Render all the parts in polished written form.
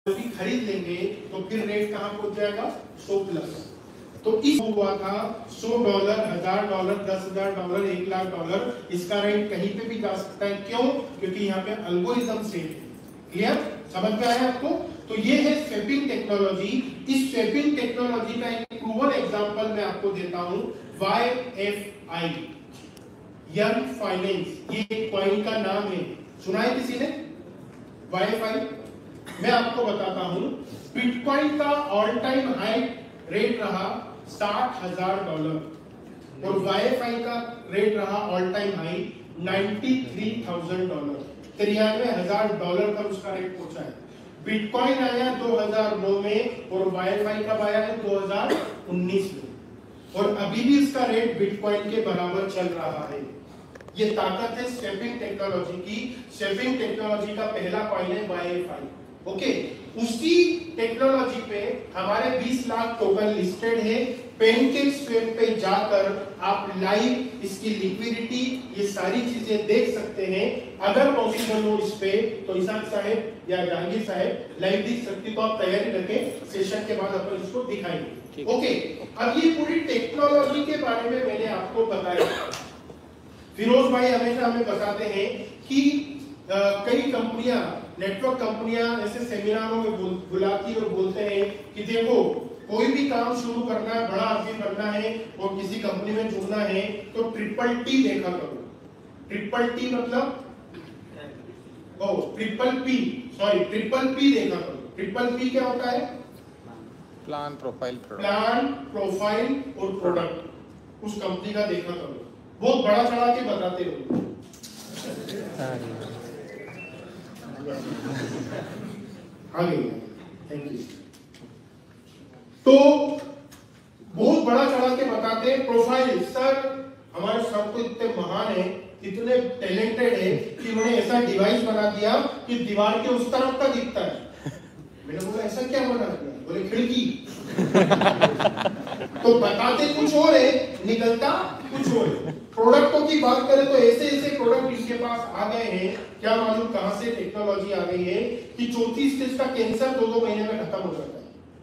खरीद लेंगे तो फिर रेट कहां पहुंच जाएगा 100 प्लस। तो इस हुआ था $100, $1000, $10,000, $1,00,000, इसका रेट कहीं पे भी जा सकता है। क्यों? क्योंकि यहाँ पे एल्गोरिथम सेम है। क्लियर? समझ में आया आपको? तो ये है स्वैपिंग टेक्नोलॉजी। इस स्वैपिंग टेक्नोलॉजी का एक प्रूवन एग्जांपल मैं आपको देता हूं, YFI, यंग फाइनेंस। ये एक कॉइन का नाम है, सुना है किसी ने? YFI मैं आपको बताता हूं, बिटकॉइन का ऑल टाइम हाई रेट रहा $60,000 और YFI का रेट रहा ऑल टाइम हाई $93,000, $93,000 तक उसका रेट पहुंचा है। बिटकॉइन आया 2009 में और YFI कब आया है? 2019 में, और अभी भी इसका रेट बिटकॉइन के बराबर चल रहा है। ये ताकत है स्वैपिंग टेक्नोलॉजी की। स्वैपिंग टेक्नोलॉजी का पहला कॉइन है YFI। ओके, उसी टेक्नोलॉजी पे हमारे 20 लाख टोकन लिस्टेड है। पैनकेकस्वैप पे जाकर आप लाइव इसकी लिक्विडिटी, ये सारी चीजें देख सकते हैं। अगर पॉसिबल हो इस पे तो ईशान साहब या जहांगीर साहब लाइव दिख सकती तो आप तैयारी रखें, सेशन के बाद अपन इसको दिखाएंगे। ओके, अब ये पूरी टेक्नोलॉजी के बारे में मैंने आपको बताया। फिरोज भाई हमेशा हमें बताते हैं कि कई कंपनियां, नेटवर्क कंपनियां ऐसे सेमिनारों में बुलाती और बोलते हैं कि देखो कोई भी काम शुरू करना है, बड़ा आदमी बनना है और किसी कंपनी में जुड़ना है तो TTT देखा करो। TTT मतलब ट्रिपल पी देखा करो। ट्रिपल क्या होता है? प्लान, प्रोफाइल, और प्रोडक्ट। उस कंपनी का देखा करो। बहुत बड़ा चढ़ा के बताते हो। आगे थैंक यू। तो बहुत बड़ा चढ़ा के बताते हैं। प्रोफाइल, सर हमारे सर तो इतने महान है, इतने टैलेंटेड है कि उन्होंने ऐसा डिवाइस बना दिया कि दीवार के उस तरफ का दिखता है। मैंने बोला ऐसा क्या बना दिया? बोले खिड़की। तो बताते कुछ और है, निकलता कुछ और है। प्रोडक्टों की बात करें तो ऐसे ऐसे प्रोडक्ट इनके पास आ गए हैं, क्या मालूम कहां से टेक्नोलॉजी आ गई है कि चौथी स्टेज का कैंसर 2-2 महीने में खत्म हो जाता है।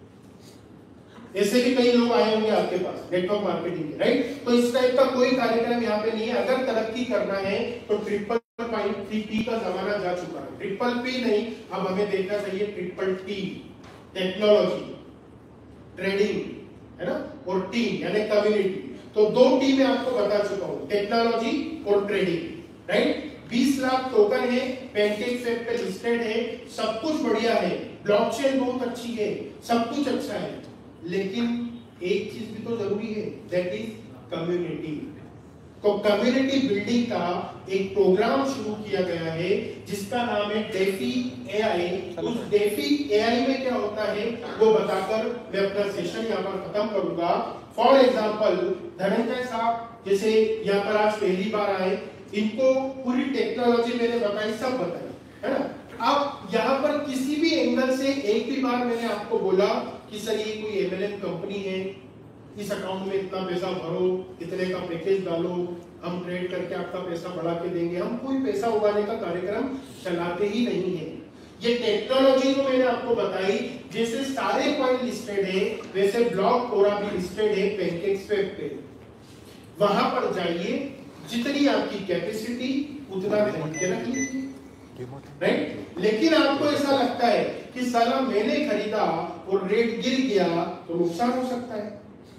ऐसे भी कई लोग आए होंगे आपके पास नेटवर्क मार्केटिंग के, राइट? तो इस टाइप का कोई कार्यक्रम यहाँ पे नहीं है। अगर तरक्की करना है तो TTT का जमाना जा चुका है। TTP नहीं, अब हमें देखना चाहिए TTT, टेक्नोलॉजी, ट्रेडिंग, है ना, और टीम यानी कम्युनिटी। तो 2 टीम मैं आपको बता चुका हूं, टेक्नोलॉजी और ट्रेडिंग, राइट? 20 लाख टोकन है, पैनकेकस्वैप पे लिस्टेड है, सब कुछ बढ़िया है, ब्लॉकचेन बहुत अच्छी है, सब कुछ अच्छा है, लेकिन एक चीज भी तो जरूरी है, दैट इज कम्युनिटी। तो कम्युनिटी बिल्डिंग का एक प्रोग्राम शुरू किया गया है जिसका नाम है डेफी AI। उस डेफी AI में क्या होता है वो बताकर मैं अपना सेशन यहाँ पर खत्म करूंगा। फॉर एग्जांपल धनंजय साहब जैसे यहाँ पर आज पहली बार आए, इनको पूरी टेक्नोलॉजी मैंने बताई, सब बताई, है ना। अब यहाँ पर किसी भी एंगल से एक भी बार मैंने आपको बोला कि सर ये कोई MLM कंपनी है, इस अकाउंट में इतना पैसा भरो, इतने का पैकेज डालो, हम ट्रेड करके आपका पैसा बढ़ा के देंगे, हम कोई पैसा उगाने का कार्यक्रम चलाते ही नहीं है। ये टेक्नोलॉजी जो मैंने आपको बताई, जैसे सारे कॉइन लिस्टेड है वैसे ब्लॉक ओरा भी लिस्टेड है पैनकेकस्वैप पे। वहां पर जाइए, जितनी आपकी कैपेसिटी उतना खरीद के रख लीजिए, राइट? लेकिन आपको ऐसा लगता है कि साला मैंने खरीदा और रेट गिर गया तो नुकसान हो सकता है,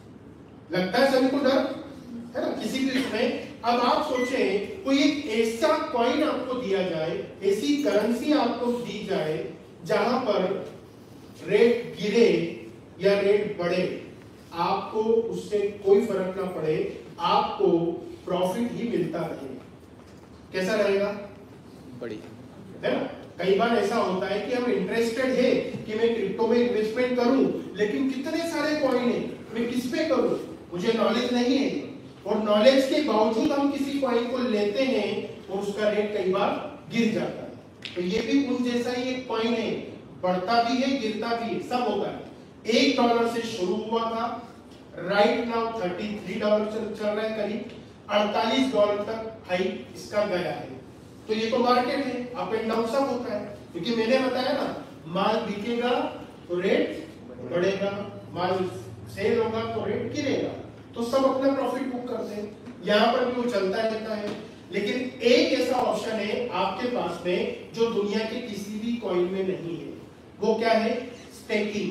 लगता है सभी को डर, है ना, किसी भी इसमें। अब आप सोचें कोई एक ऐसा कॉइन आपको दिया जाए, ऐसी करेंसी आपको दी जाए जहां पर रेट गिरे या रेट बढ़े, आपको उससे कोई फर्क ना पड़े, आपको प्रॉफिट ही मिलता रहे, कैसा रहेगा? बढ़िया, है ना। कई बार ऐसा होता है कि हम इंटरेस्टेड है कि मैं क्रिप्टो में इन्वेस्टमेंट करूं, लेकिन कितने सारे कॉइन है, मैं किस पे करूं, मुझे नॉलेज नहीं है, और नॉलेज के बावजूद हम किसी कॉइन को लेते हैं और उसका रेट कई बार गिर जाता है। तो ये भी उन जैसा ही एक कॉइन है, बढ़ता भी है गिरता भी है, सब होता है। $1 से शुरू हुआ था, राइट नाउ $33 चल रहा है, करीब $48 तक हाई इसका गया है। तो ये तो मार्केट है, अप एंड डाउन सब होता है। क्योंकि मैंने बताया ना माल बिकेगा तो रेट बढ़ेगा, माल सेल होगा तो रेट गिरेगा, तो सब अपना प्रॉफिट बुक करते हैं, यहाँ पर भी वो चलता रहता है। लेकिन एक ऐसा ऑप्शन है आपके पास में जो दुनिया के किसी भी कॉइन में नहीं है, वो क्या है? स्टेकिंग।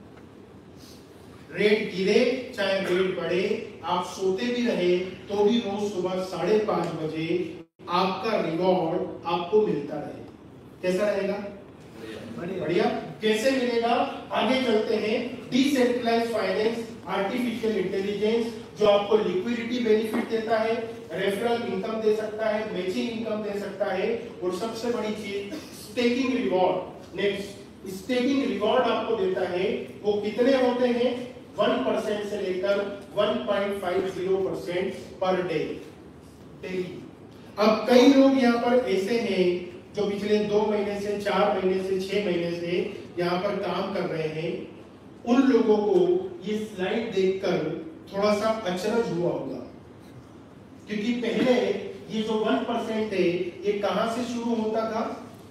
रेट गिरे चाहे रेट बढ़े, आप सोते भी रहे तो भी रोज सुबह 5:30 बजे आपका रिवॉर्ड आपको मिलता रहे। कैसा रहेगा? बढ़िया। कैसे मिलेगा? आगे चलते हैं। डिसेंट्रलाइज्ड फाइनेंस, आर्टिफिशियल इंटेलिजेंस जो आपको लिक्विडिटी बेनिफिट देता है, रेफरल इनकम दे सकता है, मैचिंग इनकम दे सकता है, और सबसे बड़ी चीज staking reward. Next, staking reward आपको देता है, वो कितने होते हैं? 1% से लेकर 1.50% पर डे डेली। अब कई लोग यहाँ पर ऐसे हैं जो पिछले 2 महीने से, 4 महीने से, 6 महीने से यहाँ पर काम कर रहे हैं। उन लोगों को ये स्लाइड देखकर थोड़ा सा अचरज हुआ होगा, क्योंकि पहले ये जो 1% है ये कहां से शुरू होता था?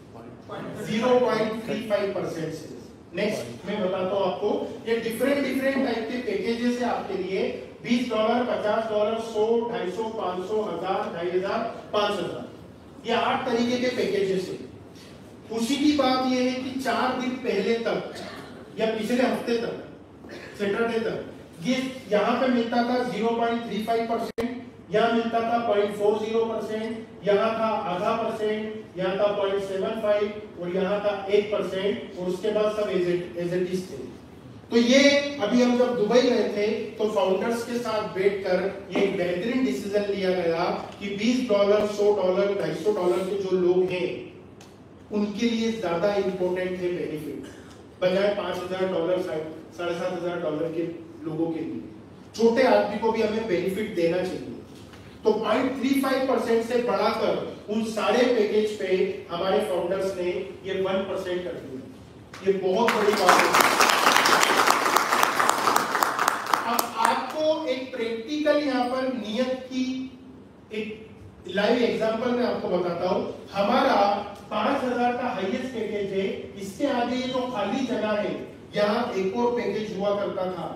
0.35% से। नेक्स्ट मैं बताता हूं आपको, ये डिफरेंट टाइप के पैकेजेस है आपके लिए। $20, $50, $100, $250, $500, $1000, $2500, $5000, ये 8 तरीके के पैकेजेस है। खुशी की बात ये है कि 4 दिन पहले तक या पिछले हफ्ते तक, सैटरडे तक, ये यहाँ पे मिलता था 0.35%, यहाँ मिलता था 0.40%, यहाँ था 0.5%, यहाँ था 0.75 और यहाँ था 1%, और उसके बाद सब एज इट इज थे। तो ये अभी हम जब दुबई गए थे तो फाउंडर्स के साथ बैठकर ये एक बेहतरीन डिसीजन लिया गया कि $20, $100, $250 के जो लोग हैं उनके लिए ज्यादा इंपॉर्टेंट है बेनिफिट, बजाय $5000, $7500 के लोगों के लिए। छोटे आदमी को भी हमें बेनिफिट देना चाहिए। तो 0.35% से बढ़ाकर उन सारे पैकेज पे हमारे फाउंडर्स ने ये 1% कर दिया। ये बहुत बड़ी बात है। अब आपको एक प्रैक्टिकल यहाँ पर नियत की एक लाइव एग्जांपल मैं आपको बताता हूँ। हमारा 5000 का हाईएस्ट पैकेज है, इसके आगे ये जो खाली जगह है यहाँ एक और पैकेज हुआ करता था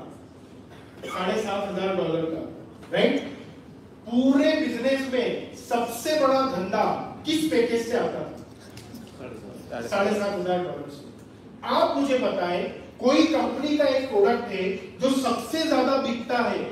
$7500 का, राइट? पूरे बिजनेस में सबसे बड़ा धंधा किस पैकेज से आता था? $7500 से। आप मुझे बताएं, कोई कंपनी का एक प्रोडक्ट है जो सबसे ज्यादा बिकता है,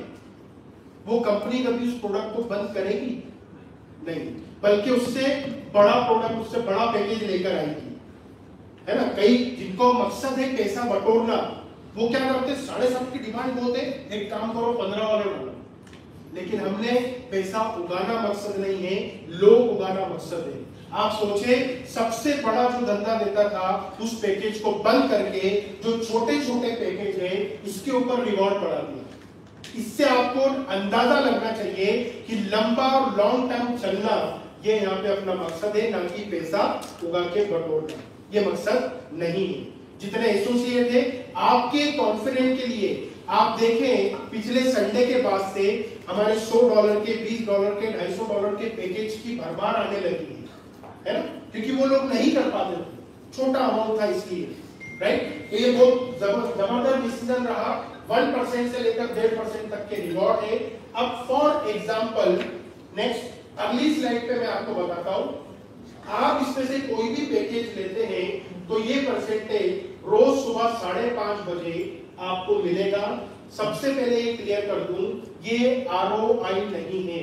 वो कंपनी कभी उस प्रोडक्ट को बंद करेगी? नहीं, बल्कि उससे बड़ा प्रोडक्ट, उससे बड़ा पैकेज लेकर आएगी, है ना? कई जिनको मकसद है पैसा बटोरना, वो क्या करते? 7.5 की डिमांड बहुत है, एक काम करो 15 वाला लो। लेकिन हमने पैसा उगाना मकसद नहीं है, लोग उगाना मकसद है। आप सोचे, सबसे बड़ा जो धंधा देता था उस पैकेज को बंद करके जो छोटे छोटे पैकेज है इसके ऊपर रिवॉर्ड बढ़ा दिया। इससे आपको अंदाजा लगना चाहिए कि लंबा और लॉन्ग टर्म चलना ये यहाँ पे अपना मकसद है, ना कि पैसा उगा के बटोरना। ये मकसद नहीं है। जितने एसोसिएट है आपके कॉन्फिडेंट के लिए, आप देखें पिछले संडे के बाद से हमारे $100 के, $20 के, $250 के पैकेज की भरमार आने लगी है ना? क्योंकि वो लोग नहीं कर पाते थे, छोटा अमाउंट था इसलिए, राइट? तो ये बहुत जबरदस्त डिसीजन रहा। 1% से लेकर 1.5% तक के रिवॉर्ड है। अब फॉर एग्जांपल नेक्स्ट अगली स्लाइड पे मैं आपको बताता हूं, आप इसमें से कोई भी पैकेज लेते हैं तो ये परसेंटेज रोज सुबह 5:30 बजे आपको मिलेगा। सबसे पहले ये क्लियर कर दूं, ये ROI नहीं है,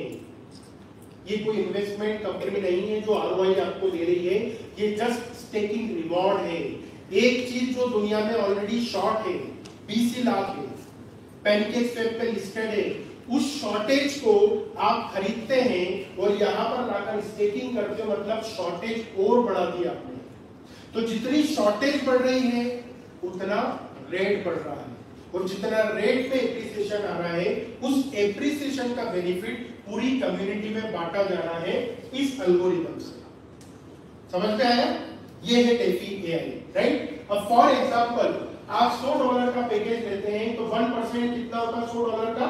ये कोई इन्वेस्टमेंट कंपनी नहीं है जो ROI आपको दे रही है, ये जस्ट स्टेकिंग रिवॉर्ड है। एक चीज जो दुनिया में ऑलरेडी शॉर्ट है, 20 लाख है, पैनकेक्सवेब पे लिस्टेड है, उस शॉर्टेज को आप खरीदते हैं और यहाँ पर लाकर स्टेकिंग करते हो, मतलब शॉर्टेज और बढ़ा दिया आपने। तो जितनी शॉर्टेज बढ़ रही है उतना रेट बढ़ रहा है, और जितना रेट में एप्रिसिएशन आ रहा है उस एप्रिसिएशन का बेनिफिट पूरी कम्युनिटी में बांटा जा रहा है इस एल्गोरिथम से। समझ में आया? ये है टेफी एआई, राइट? अब फॉर एग्जांपल आप $100 का पैकेज लेते हैं तो 1% कितना होता है $100 का?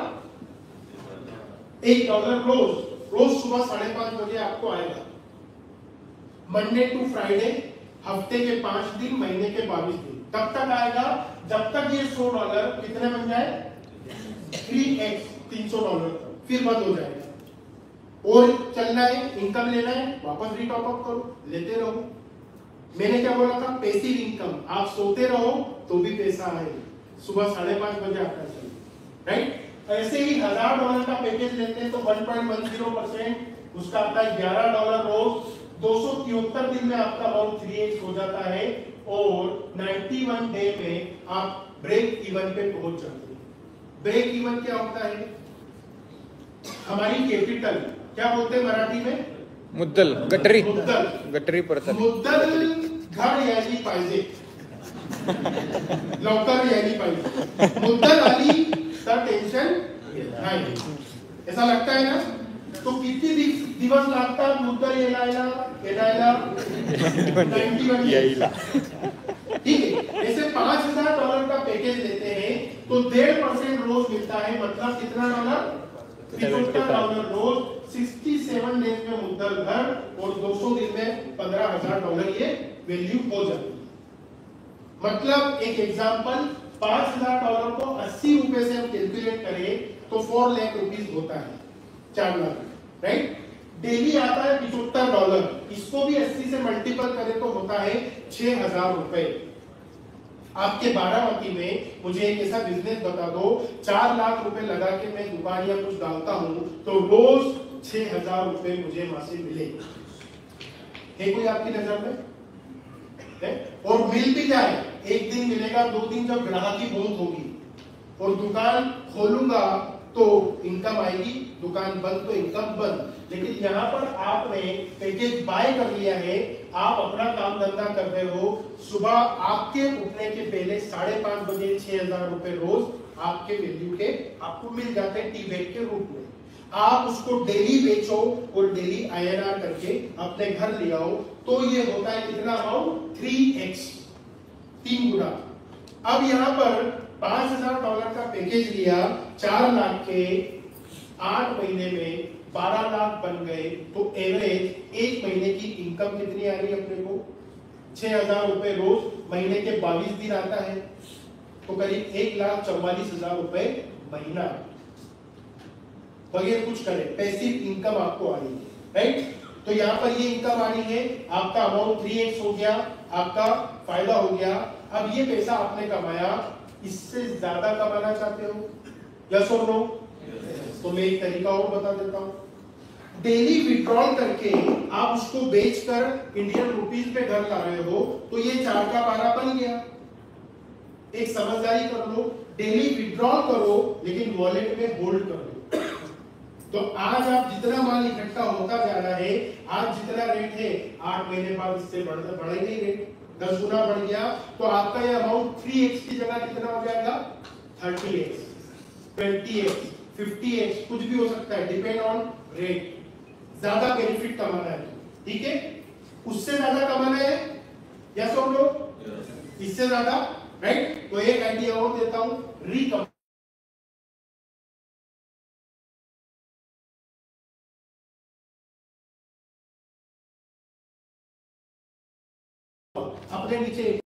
$1 रोज सुबह 5:30 बजे आपको आएगा। मंडे टू फ्राइडे हफ्ते के 5 दिन, महीने के 22 दिन। कब तक आएगा? जब तक ये $100 कितने बन जाए? 3x, $300 तक, फिर बंद हो जाएगा। और चलना है, इनकम लेना है, वापस री टॉप अप करो, लेते रहो। मैंने क्या बोला था? Passive income. आप सोते रहो तो भी पैसा आए, सुबह 5:30 बजे आपका चले, राइट? ऐसे ही $1000 का पैकेज लेते हैं तो 1.10% उसका आता है $11 रोज। 273 दिन में आपका अमाउंट 3x हो जाता है और 91 डे में आप ब्रेक इवन पे पहुंच जाते हैं। ब्रेक इवन क्या होता है? हमारी कैपिटल क्या बोलते हैं मराठी में? मुद्दल, गटरी, मुद्दल, गटरी पडतात. मुद्दल घर यायला पाहिजे, लवकर यायला पाहिजे. मुद्दल आली तर टेन्शन नाही. ऐसा लगता है ना? तो किती दिवस लागतात मुद्दल यायला? 91 यायला. ठीक है. ऐसे $5000 का पैकेज लेते हैं तो 1.5% रोज मिलता है. मतलब कितना डॉलर? $75 रोज. 67 डेज में मुद्दल घर और 200 दिन में $15,000 ये वैल्यू हो जाती है. मतलब एक एग्जांपल, $5,000 को 80 रुपए से हम कैलकुलेट करें तो 4 लाख रुपीस होता है, 4 लाख, राइट? डेली आता है $75. इसको भी 80 से मल्टीपल करें तो होता है 6,000 रुपए. आपके बारामती में मुझे एक ऐसा बिजनेस बता दो, 4 लाख रुपए लगा के मैं दुकान या कुछ डालता हूं तो रोज 6,000 रुपए मुझे वहां से मिले. है कोई आपकी नजर में? है? और मिल भी क्या है? एक दिन मिलेगा, 2 दिन जब ग्राहकी बहुत होगी और दुकान खोलूंगा तो इनकम आएगी, दुकान बंद तो इनकम बंद. लेकिन यहाँ पर आपने पैकेज बाय कर लिया है, आप अपना काम धंधा कर रहे हो. सुबह आपके उठने के पहले 5:30 बजे 6,000 रुपए रोज आपके वैल्यू के आपको मिल जाते हैं टी बैग के रूप में. आप उसको डेली बेचो और डेली INR करके अपने घर ले आओ तो ये होता है कितना अमाउंट? 3x, 3 गुना. अब यहाँ पर $5,000 का पैकेज लिया, 4 लाख के 8 महीने में 12 लाख बन गए तो एवरेज एक महीने की इनकम कितनी आ रही है अपने को? 6,000 रुपए रोज. महीने के 22 दिन आता है तो करीब 1,44,000 रुपए महीना. बगैर कुछ करे पैसिव इनकम आपको आ रही है, राइट? तो यहाँ पर ये इनकम आ रही है, आपका अमाउंट 3x हो गया, आपका फायदा हो गया. अब ये पैसा आपने कमाया, इससे ज्यादा कमाना चाहते हो? यस और नो? तो मैं एक तरीका और बता देता हूं. डेली विड्रॉल करके आप उसको बेचकर इंडियन रुपीस पे घर ला रहे हो तो ये 4 का 12 बन गया. एक समझदारी कर लो, डेली विड्रॉल करो लेकिन वॉलेट में होल्ड कर लो. तो आज आप जितना माल इकट्ठा होता जा रहा है, आज जितना रेट है 8 महीने बाद इससे बढ़ेगा ही रेट, 10 गुना बढ़ गया तो आपका ये अमाउंट 3x की जगह कितना हो जाएगा? 30x, 20x, 50x, कुछ भी हो सकता है, डिपेंड ऑन रेट. ज्यादा बेनिफिट कमाना है, ठीक है? उससे ज्यादा कमाना है, यस और नो? इससे ज्यादा, राइट? तो एक आइडिया और देता हूं, रिकम अपने नीचे